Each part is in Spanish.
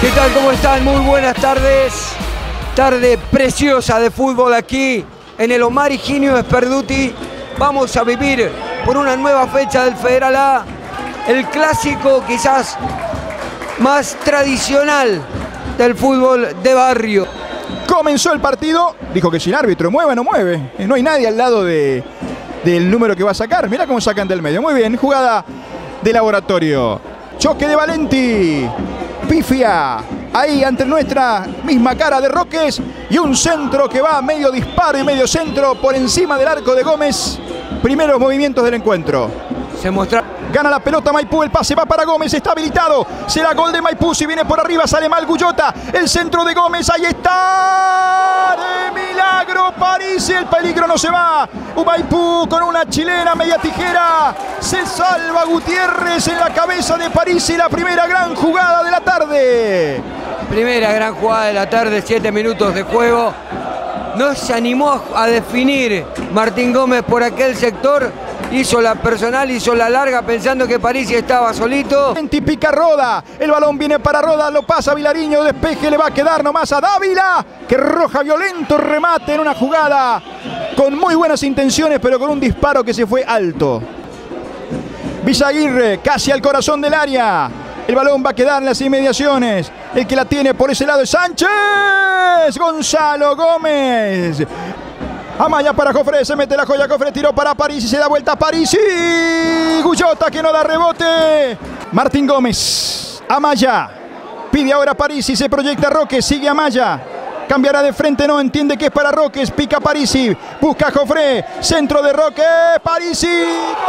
¿Qué tal? ¿Cómo están? Muy buenas tardes. Tarde preciosa de fútbol aquí en el Omar Higinio Sperduti. Vamos a vivir por una nueva fecha del Federal A. El clásico quizás más tradicional del fútbol de barrio. Comenzó el partido, dijo que sin árbitro, mueve o no mueve. No hay nadie al lado del número que va a sacar. Mirá cómo sacan del medio. Muy bien, jugada de Laboratorio. Choque de Valenti. Pifia. Ahí ante nuestra misma cara de Roques. Y un centro que va medio disparo y medio centro por encima del arco de Gómez. Primeros movimientos del encuentro. Se muestra. Gana la pelota Maipú, el pase va para Gómez, está habilitado. Será gol de Maipú, si viene por arriba sale mal Gullota. El centro de Gómez, ahí está. ¡De milagro Parisi! El peligro no se va. Maipú con una chilena, media tijera. Se salva Gutiérrez en la cabeza de Parisi. La primera gran jugada de la tarde. Primera gran jugada de la tarde, 7 minutos de juego. No se animó a definir Martín Gómez por aquel sector. Hizo la personal, hizo la larga pensando que Parisi estaba solito. Pica Roda, el balón viene para Roda, lo pasa Vilariño, despeje, le va a quedar nomás a Dávila, que roja violento remate en una jugada con muy buenas intenciones, pero con un disparo que se fue alto. Villaguirre, casi al corazón del área. El balón va a quedar en las inmediaciones. El que la tiene por ese lado es Sánchez. Gonzalo Gómez. Amaya para Jofre, se mete la joya, Jofre tiró para Parisi, se da vuelta a Parisi. Gullota que no da rebote. Martín Gómez, Amaya, pide ahora Parisi, se proyecta Roques, sigue Amaya. Cambiará de frente, no entiende que es para Roques, pica Parisi, busca a Jofre, centro de Roques, Parisi.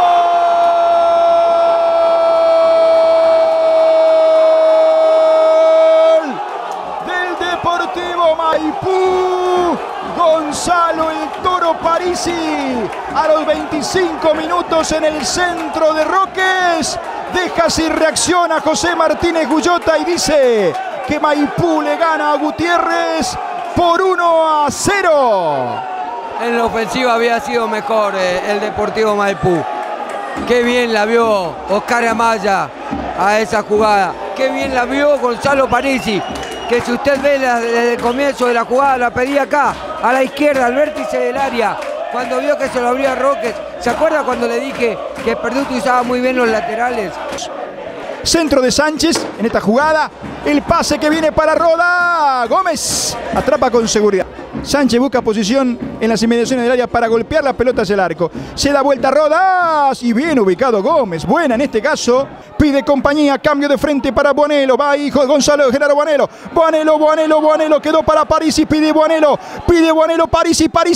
¡Gol! Del Deportivo Maipú. Gonzalo el Toro Parisi a los 25 minutos en el centro de Roques. Deja sin reacción a José Martínez Gullota y dice que Maipú le gana a Gutiérrez por 1-0. En la ofensiva había sido mejor el Deportivo Maipú. Qué bien la vio Oscar Amaya a esa jugada. Qué bien la vio Gonzalo Parisi. Que si usted ve desde el comienzo de la jugada, la pedía acá, a la izquierda, al vértice del área, cuando vio que se lo abría Roques. ¿Se acuerda cuando le dije que Sperduti usaba muy bien los laterales? Centro de Sánchez en esta jugada, el pase que viene para Roda. Gómez atrapa con seguridad. Sánchez busca posición en las inmediaciones del área para golpear la pelota hacia el arco. Se da vuelta Rodas y bien ubicado Gómez. Buena en este caso. Pide compañía, cambio de frente para Buanelo. Va hijo de Gonzalo Genaro Buanelo. Buanelo quedó para Parisi. Pide Buanelo, Parisi, palo.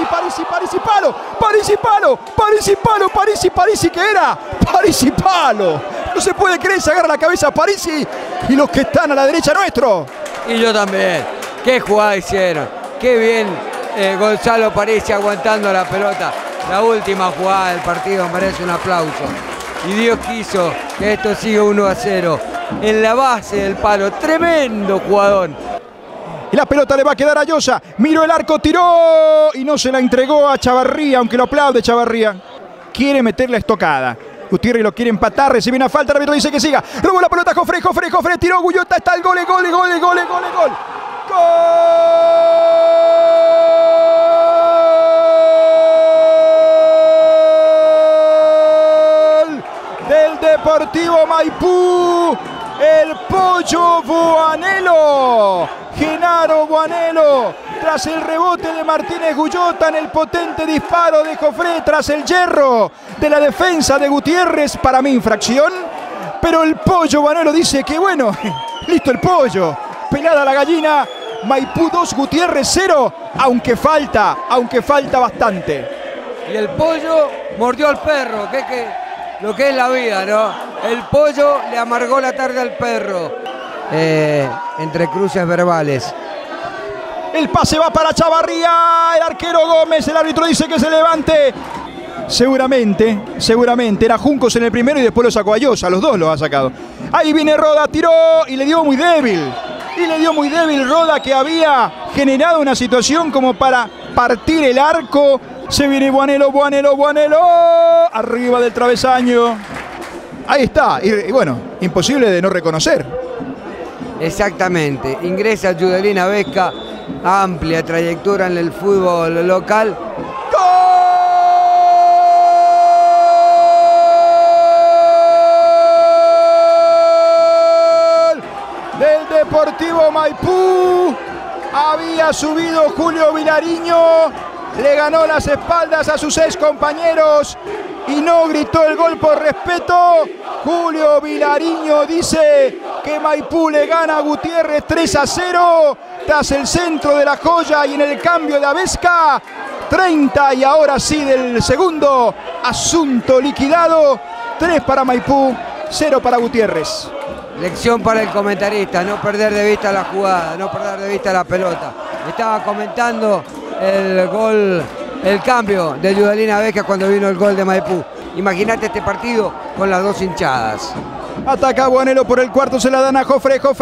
Parisi, ¿qué era? Parisi, palo. No se puede creer, se agarra la cabeza Parisi y los que están a la derecha nuestro. Y yo también. Qué jugada hicieron. Qué bien Gonzalo Parisi aguantando la pelota. La última jugada del partido merece un aplauso. Y Dios quiso que esto siga 1-0. En la base del palo. Tremendo jugador. Y la pelota le va a quedar a Llosa. Miró el arco, tiró y no se la entregó a Chavarría, aunque lo aplaude Chavarría. Quiere meter la estocada. Gutiérrez lo quiere empatar, recibe una falta, el árbitro dice que siga. Robó la pelota Jofre, tiró Gullota, está el gol. ¡Gol! Del Deportivo Maipú, el Pollo Buanelo, Genaro Buanelo, tras el rebote de Martínez Gullota en el potente disparo de Jofre, tras el hierro de la defensa de Gutiérrez, para mí infracción, pero el Pollo Buanelo dice que bueno, listo el pollo, pelada la gallina, Maipú 2, Gutiérrez 0, aunque falta bastante. Y el pollo mordió al perro, lo que es la vida, ¿no? El pollo le amargó la tarde al perro. Entre cruces verbales. El pase va para Chavarría, el arquero Gómez, el árbitro dice que se levante. Seguramente, era Juncos en el primero y después lo sacó a Llosa, los dos lo ha sacado. Ahí viene Roda, tiró y le dio muy débil. Roda, que había generado una situación como para partir el arco. Se viene Buanelo, arriba del travesaño. Ahí está, y bueno, imposible de no reconocer. Exactamente, ingresa Yudelina Vesca, amplia trayectoria en el fútbol local. ¡Gol! Del Deportivo Maipú. Había subido Julio Vilariño, le ganó las espaldas a sus ex compañeros y no gritó el gol por respeto. Julio Vilariño dice que Maipú le gana a Gutiérrez 3-0 tras el centro de la joya y en el cambio de Avesca. 30 y ahora sí del segundo, asunto liquidado. 3 para Maipú, 0 para Gutiérrez. Lección para el comentarista, no perder de vista la jugada, no perder de vista la pelota. Estaba comentando el gol, el cambio de Yudelina Vesca cuando vino el gol de Maipú. Imagínate este partido con las dos hinchadas. Ataca Buanelo por el cuarto, se la dan a Jofre, gol.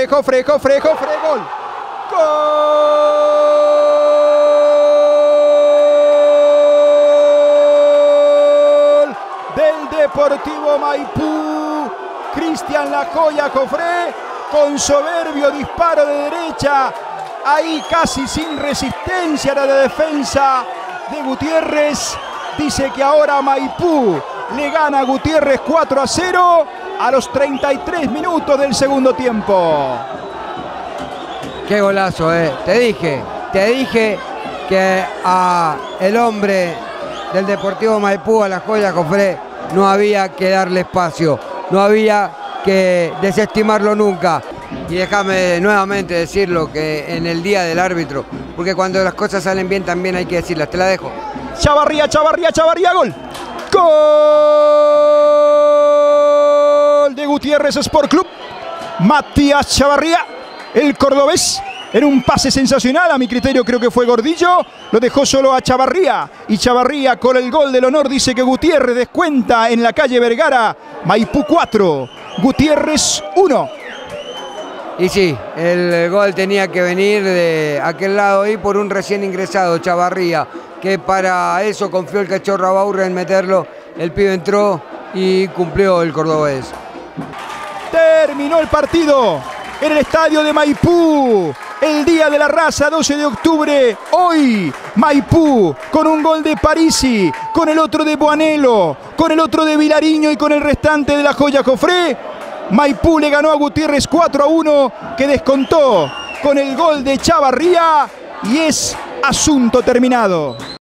¡Gol! Del Deportivo Maipú. Cristian La Joya Jofre con soberbio disparo de derecha. Ahí casi sin resistencia a la defensa de Gutiérrez. Dice que ahora Maipú le gana a Gutiérrez 4-0 a los 33 minutos del segundo tiempo. Qué golazo, Te dije que a el hombre del Deportivo Maipú, a La Joya Jofre, no había que darle espacio, no había que desestimarlo nunca. Y déjame nuevamente decirlo, que en el día del árbitro, porque cuando las cosas salen bien también hay que decirlas. Te la dejo. Chavarría, gol. Gol de Gutiérrez Sport Club. Matías Chavarría, el cordobés, en un pase sensacional. A mi criterio creo que fue Gordillo. Lo dejó solo a Chavarría. Y Chavarría con el gol del honor dice que Gutiérrez descuenta en la calle Vergara. Maipú 4, Gutiérrez 1. Y sí, el gol tenía que venir de aquel lado ahí por un recién ingresado, Chavarría, que para eso confió el Cachorro Abaurre en meterlo. El pibe entró y cumplió el cordobés. Terminó el partido en el estadio de Maipú. El Día de la Raza, 12 de octubre. Hoy, Maipú, con un gol de Parisi, con el otro de Buanelo, con el otro de Vilariño y con el restante de La Joya Jofre. Maipú le ganó a Gutiérrez 4-1, que descontó con el gol de Chavarría y es asunto terminado.